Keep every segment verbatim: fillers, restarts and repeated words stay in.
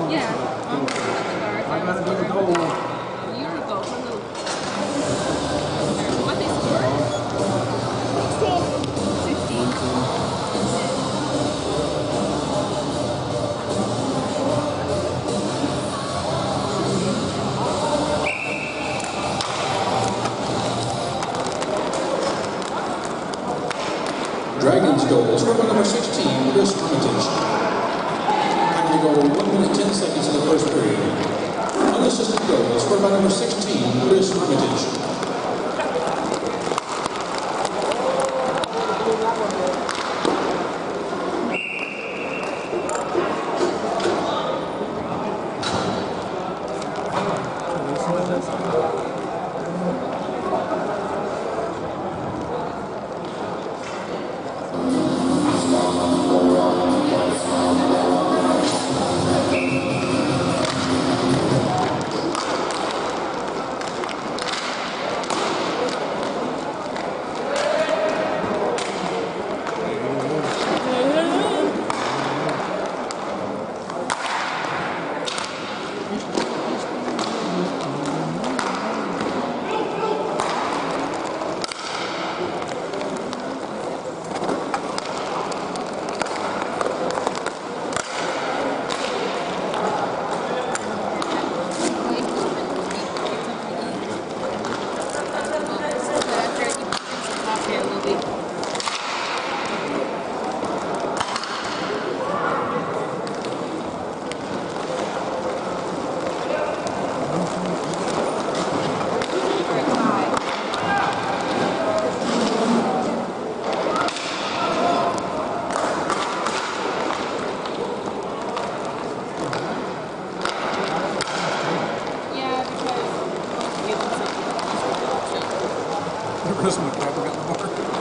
Yeah, I'm at the bar. I gotta do the goal. A year ago, for the what they scored? Sixteen. Dragons goal, scored by number sixteen, Chris Armitage. Time to go one minute ten seconds in the first period. Unassisted goal, scored by number sixteen, Chris Armitage. Christmas crap we got in the bar.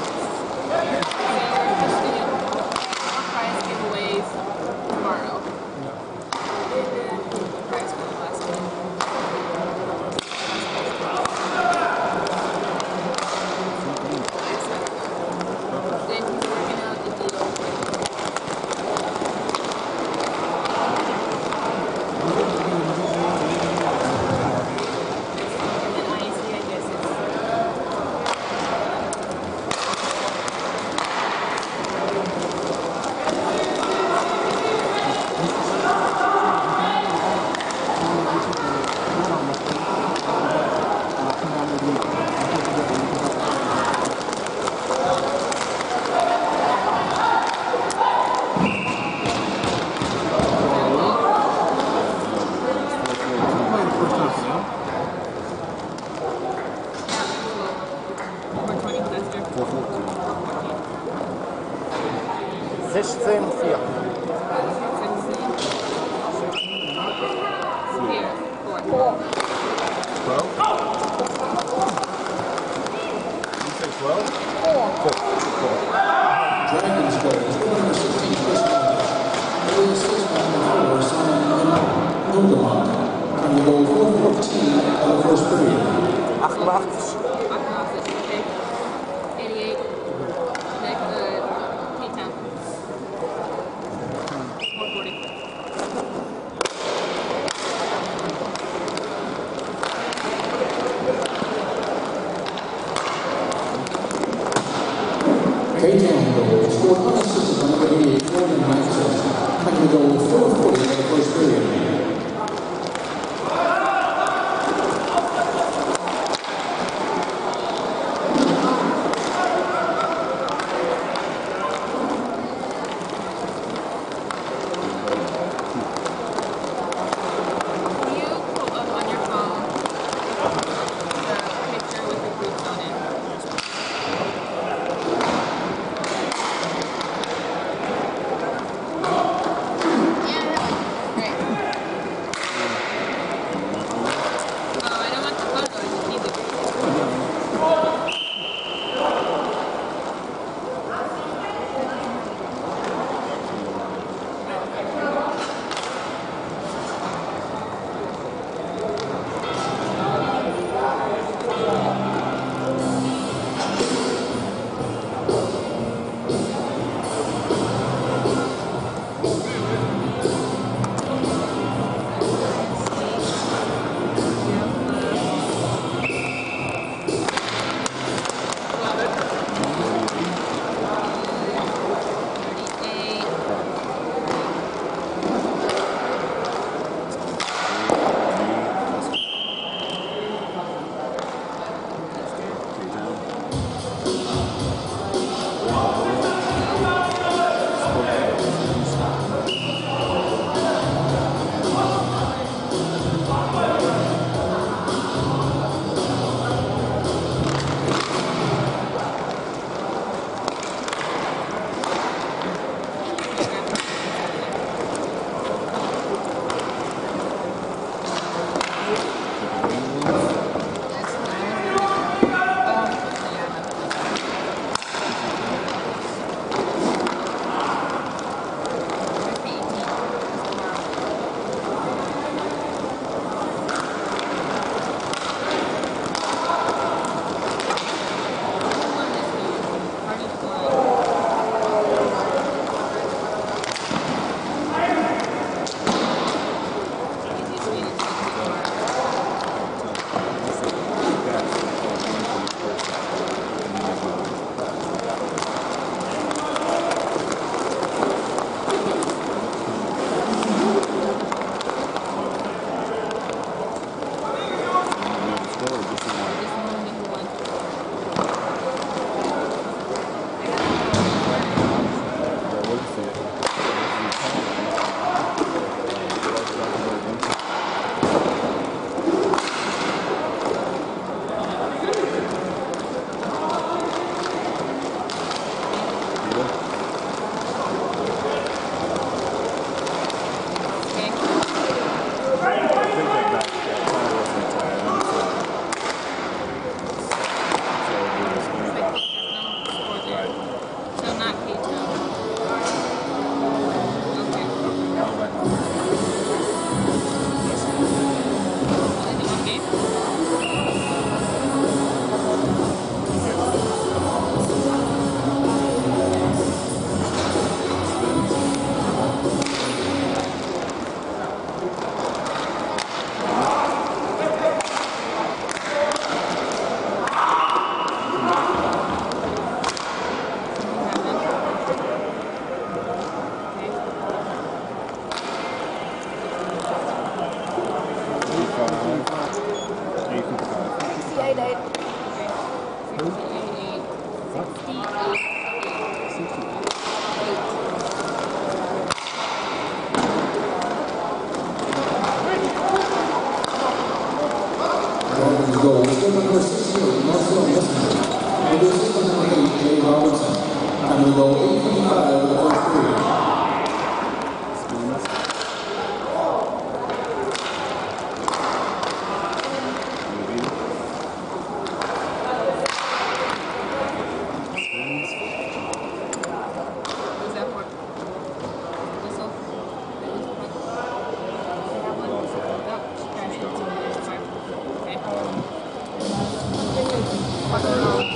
Prize giveaways tomorrow. Prize for the last one. Then he's working out the deal. And then I C, I guess it's scored by number sixty-eight, Northfield Listener. And the assistant number eight, Jay Robinson. Time to go eight fifty-five for the first period. Who's that for? Whistle? That one? Nope, she crashed into me. There's five. Okay. What's it called?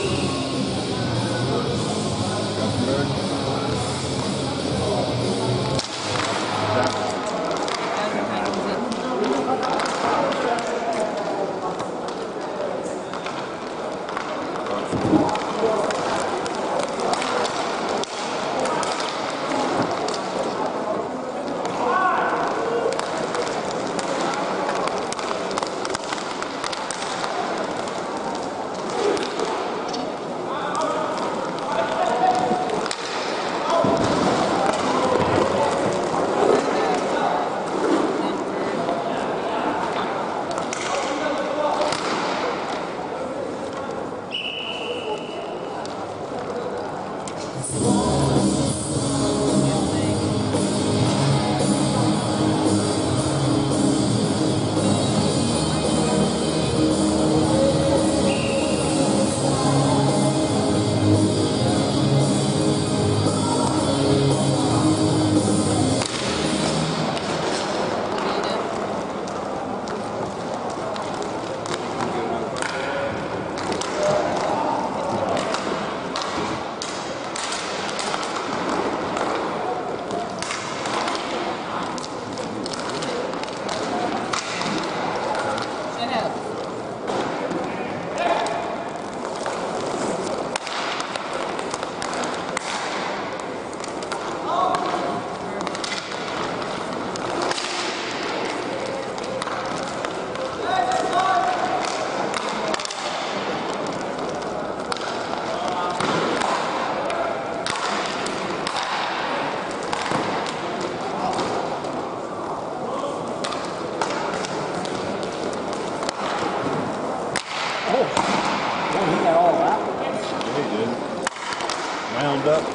Wound up.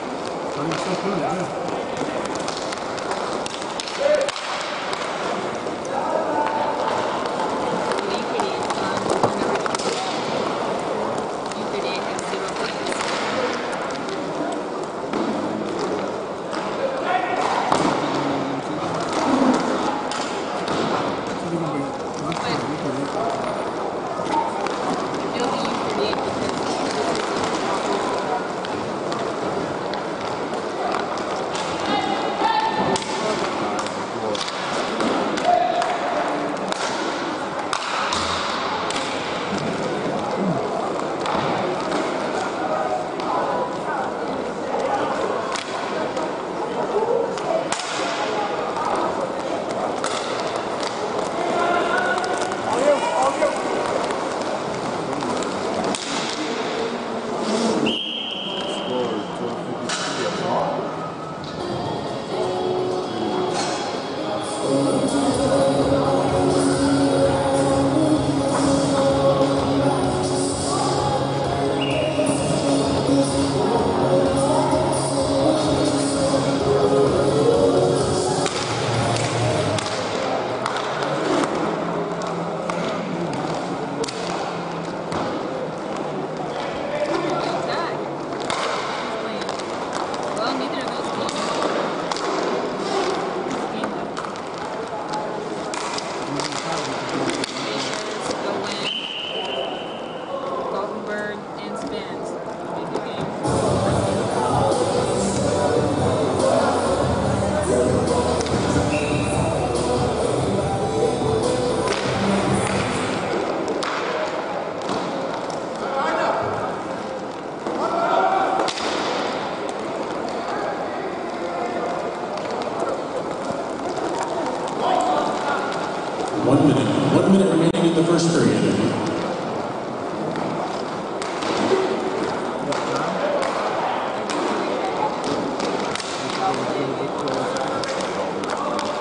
One minute. One minute remaining in the first period.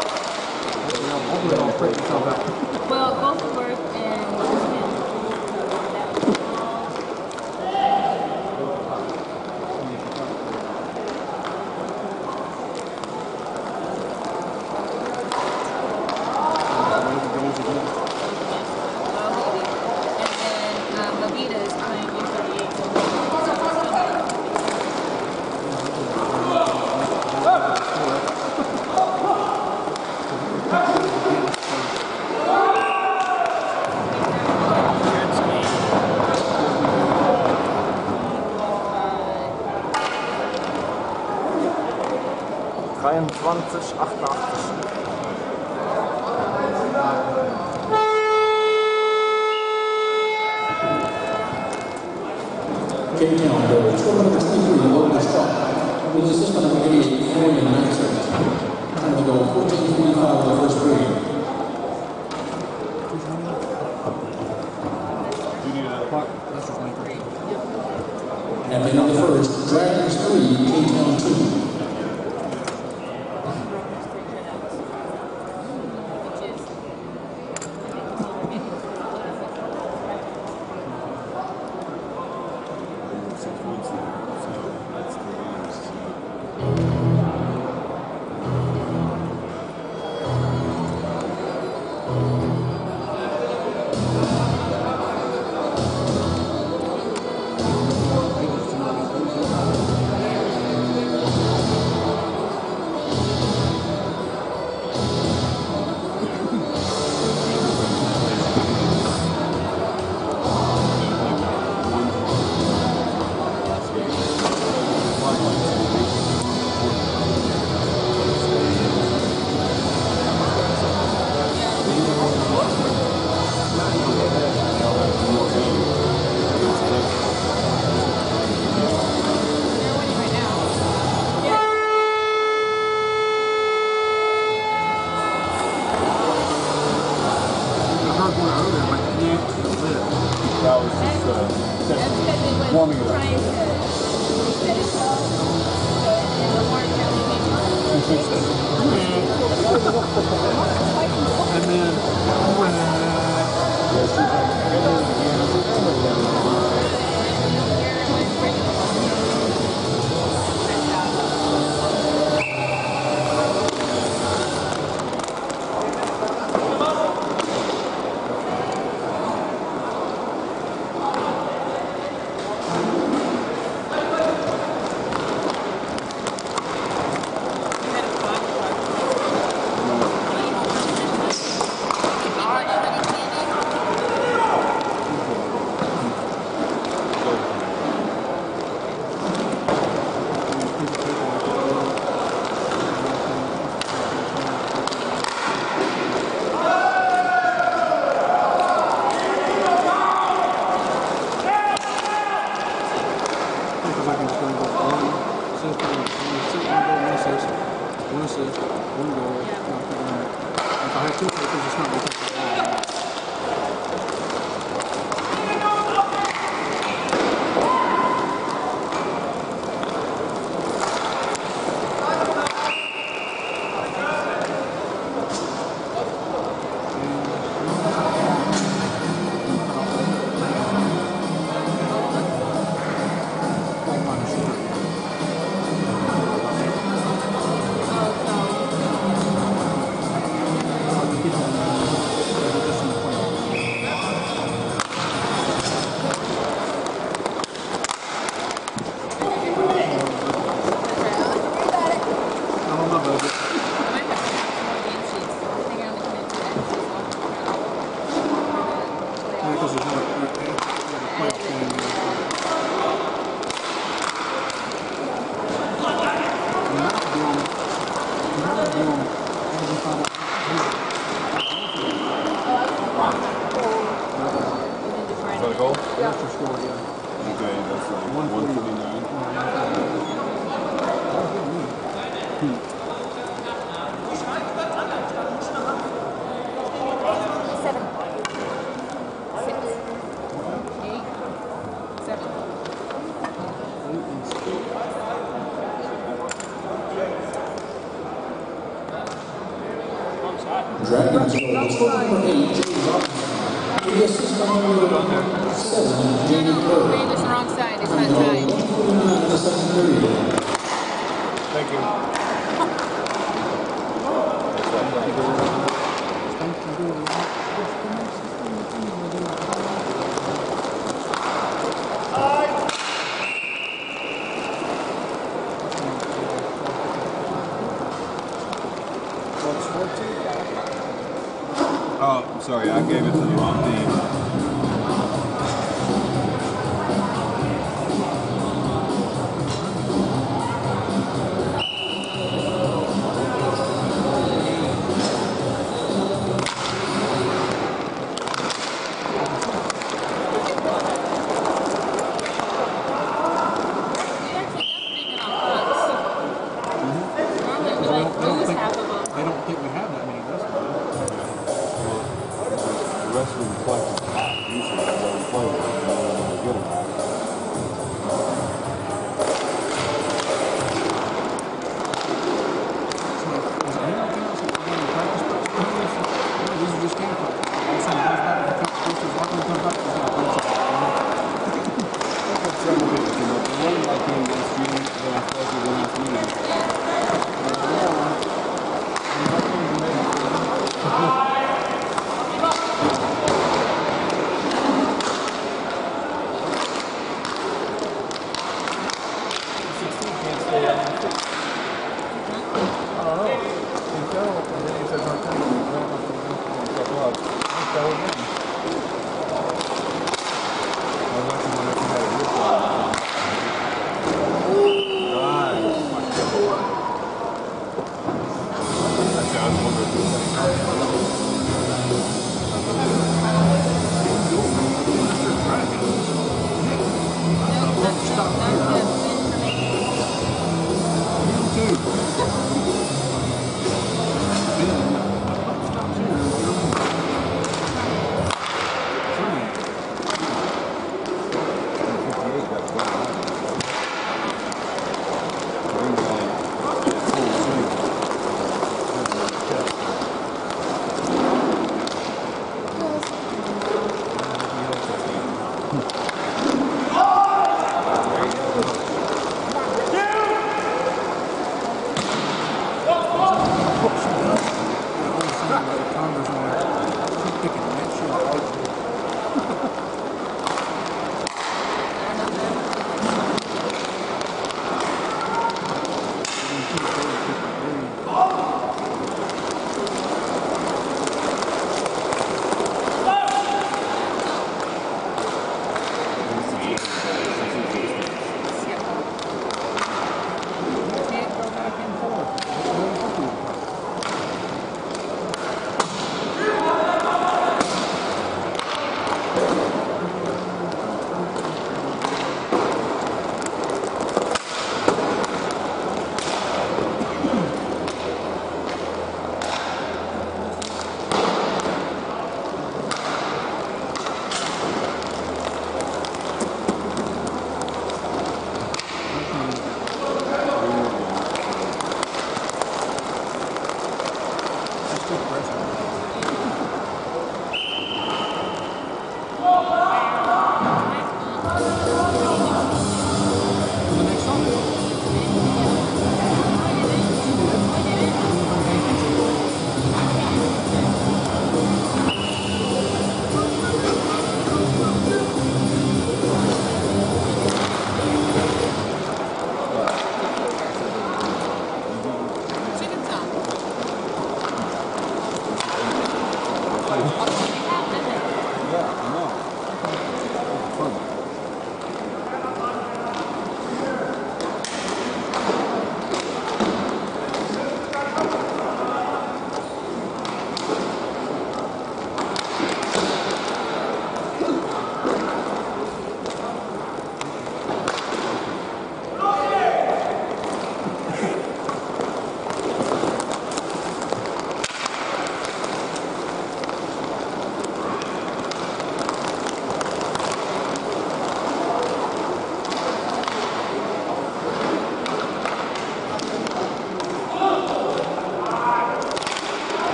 Well, both work and dreiundzwanzig achtundachtzig. K-Town goal, score number twenty-three, Leicester Strong. With assistant number eighty-eight, Florian Leicester. Time to go fourteen forty-five of the first period. At the end of the first, Dragons three, K-Town two. That was just uh, warming it up. And then when Dragons goal, score number eight, James Robinson. With the assist number seven, Jamie Kerr. Maybe it's the wrong side. It's Time not to go tied. one forty-nine in the second period. Thank you. Oh, sorry, I gave it to the wrong team. especially reflecting hot. Usually I don't play it, you know, when I get them out. These are just game practice. I'm saying, how's that? If it's supposed to walk into a practice, it's not That's what trouble is, you know, the running back came against you, then I felt you against me.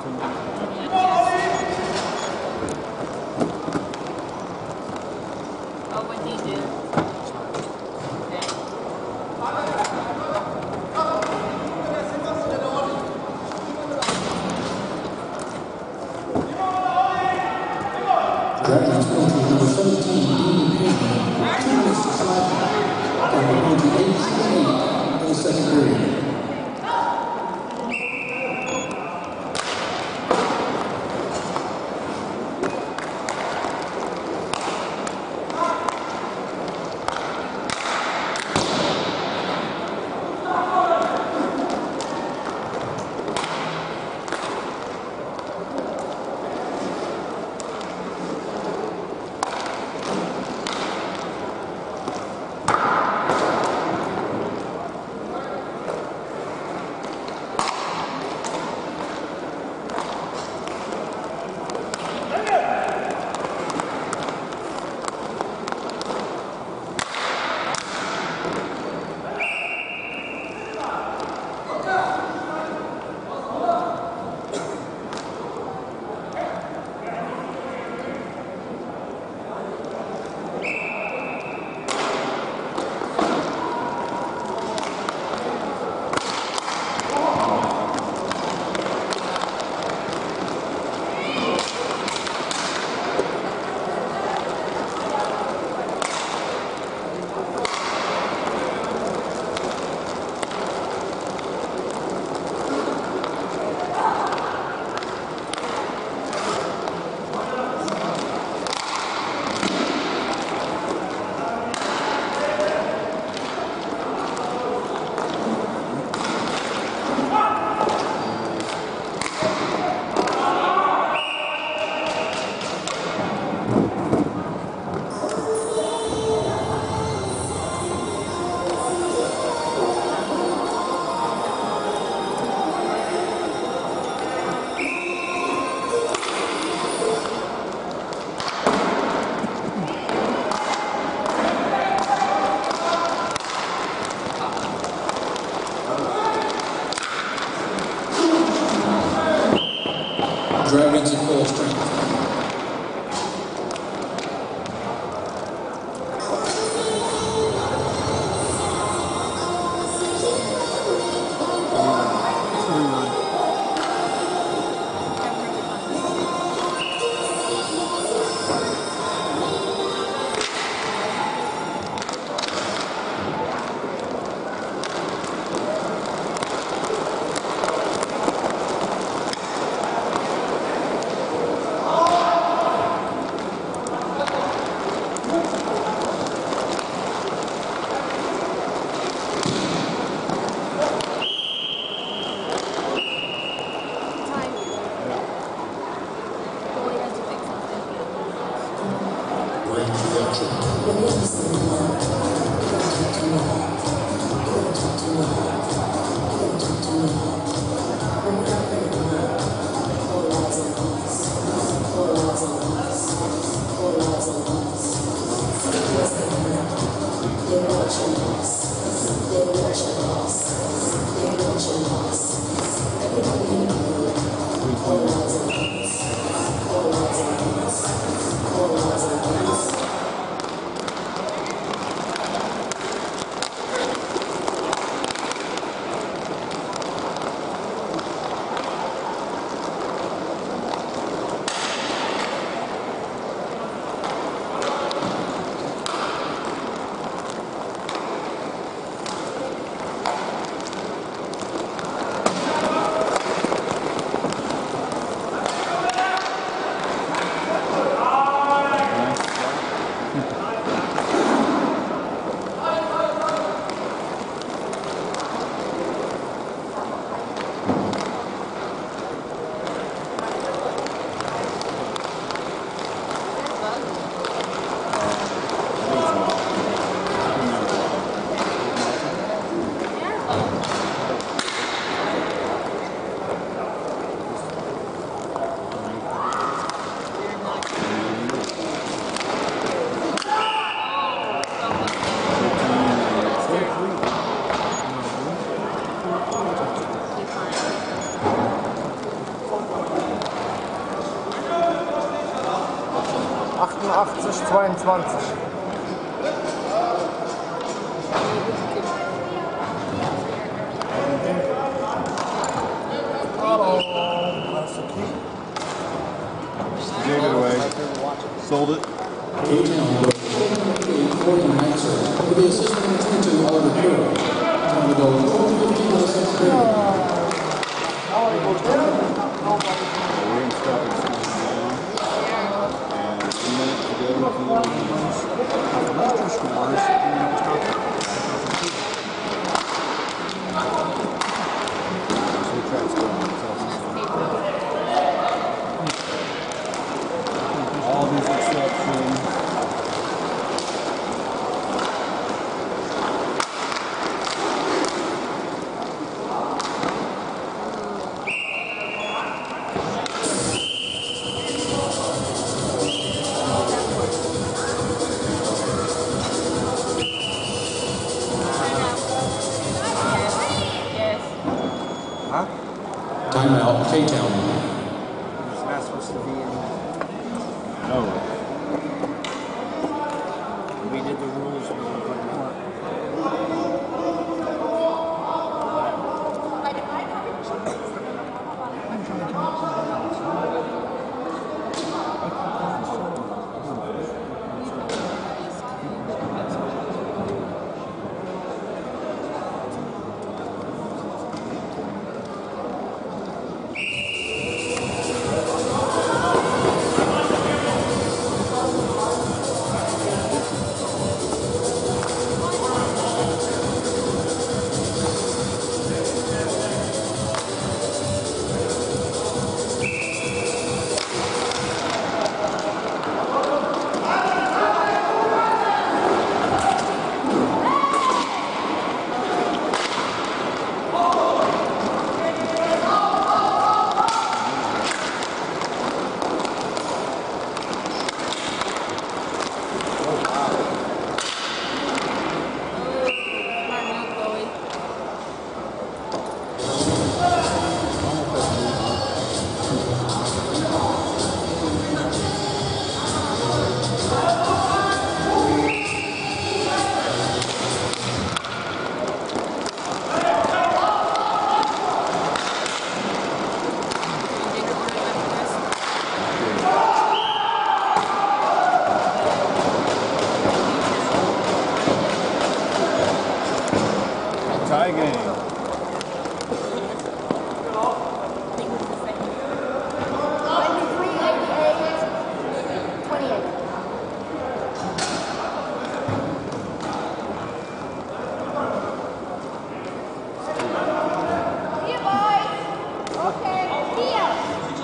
Oh, what do you do? Dragons penalty number seventeen, Dean Payne. Two minutes to slap. Going on to eight eight in the second period. Dragons at full strength. fünfundachtzig, zweiundzwanzig. That's the key. Gave it away. Sold it. K-Town goes forty-nine serves. With the assist number twenty-two, Oliver Kuro. Time to go twelve fifteen in the second period. Williams started scoring down. And a minute to go to the Williams. Leicester scores, and then it starts at So he tried scoring. All these exceptions. Timeout, K-Town. It's not supposed to be in. No. We did the rules when we played the park. Tie game. twenty-three eighty-eight, twenty-eight. Here, boys. Okay, here.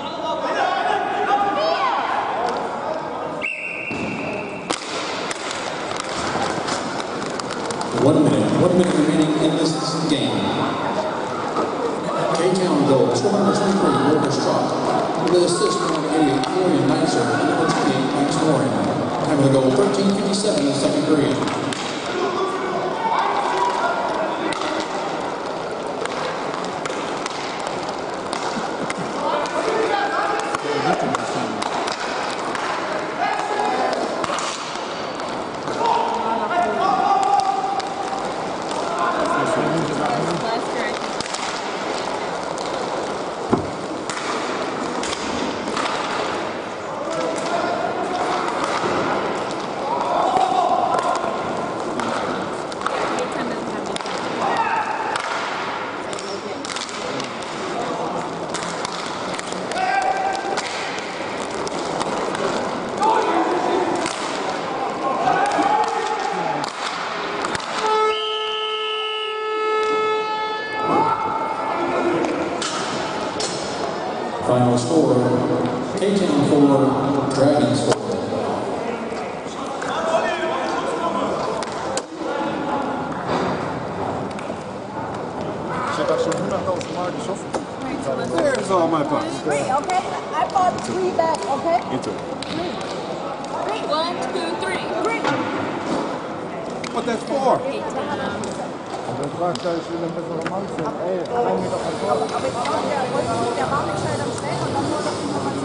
One minute, one minute remaining in this game. K-Town goals, one hundred twenty-three, Walker Strott. With the assist from number eighty-eight, Florian Neitzer, and number twenty-eight, Mike Snoring. Time to go thirteen fifty-seven in the second period. Final score, K-Town four, Dragons four. There's all my pucks. Three, okay? I bought three back, okay? Into it. Three. Three. One, two, three. Three. What that's for? Das war gleich wieder mit so einem Mann. Ey, ein Meter von Aber ich glaube, der wollte nicht, der war nicht schnell am Stellen und dann wurde das